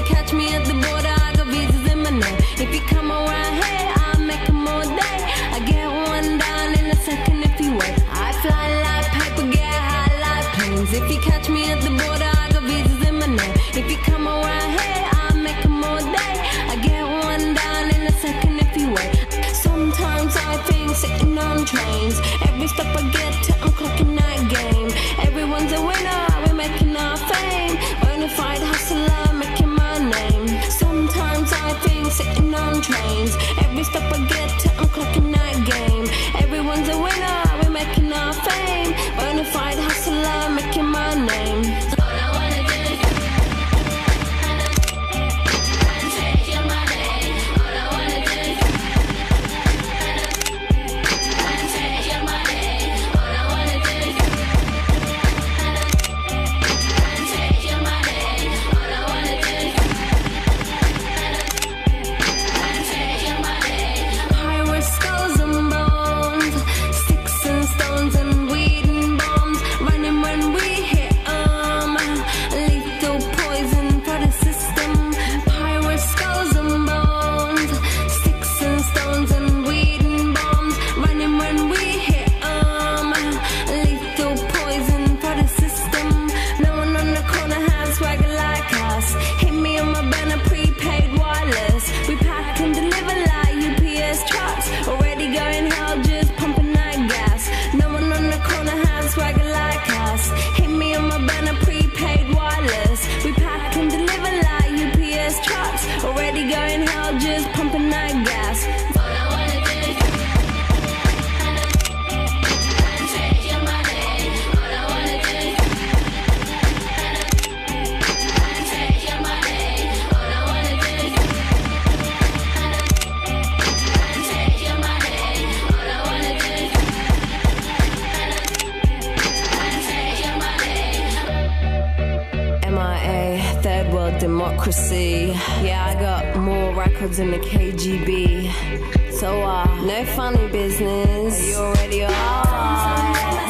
catch me at the border, I got visas in my name. If you come around here, I'll make them all day. I get one down in a second if you wait. I fly like paper, get high like planes. If you catch me at the border, I got visas in my name. If you come around here, I'll make them all day. I get one down in a second if you wait. Sometimes I think sitting on trains. Every stop I get to, I'm clocking that game. Everyone's a winner, we're making our fame. Bonafide hustler, making my name. Sometimes I think sitting on trains. Every stop I get to, I'm clocking that game. Everyone's a winner, we're making our fame. Bonafide hustler, making my name. Democracy. Yeah, I got more records than the KGB. So, no funny business. You already are.